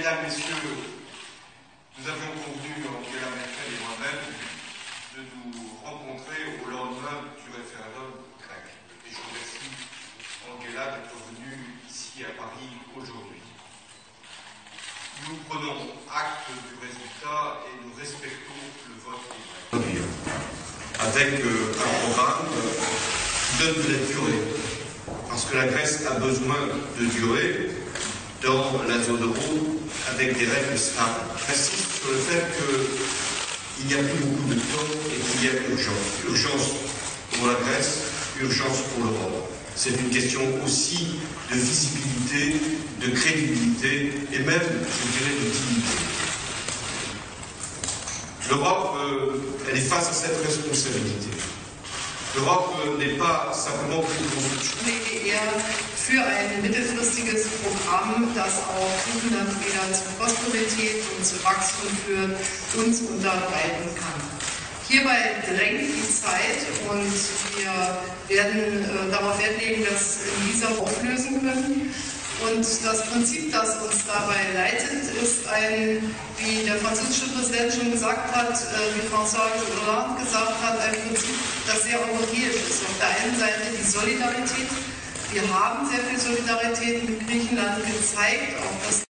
Mesdames, Messieurs, nous avions convenu, Angela Merkel et moi-même, de nous rencontrer au lendemain du référendum grec. Et je remercie Angela d'être venue ici à Paris aujourd'hui. Nous prenons acte du résultat et nous respectons le vote des Grecs. Avec un programme qui donne de la durée, parce que la Grèce a besoin de durée dans la zone euro avec des règles stables. J'insiste sur le fait qu'il n'y a plus beaucoup de temps et qu'il y a urgence. Urgence pour la Grèce, urgence pour l'Europe. C'est une question aussi de visibilité, de crédibilité et même, je dirais, de dignité. L'Europe, elle est face à cette responsabilité. L'Europe n'est pas simplement une construction. Für ein mittelfristiges Programm, das auch Griechenland wieder zu Prosperität und zu Wachstum führt, uns unterbreiten kann. Hierbei drängt die Zeit und wir werden darauf Wert legen, dass wir auflösen können. Und das Prinzip, das uns dabei leitet, ist ein, wie der französische Präsident schon gesagt hat, wie François Hollande gesagt hat, ein Prinzip, das sehr europäisch ist. Auf der einen Seite die Solidarität. Wir haben sehr viel Solidarität mit Griechenland gezeigt, auch das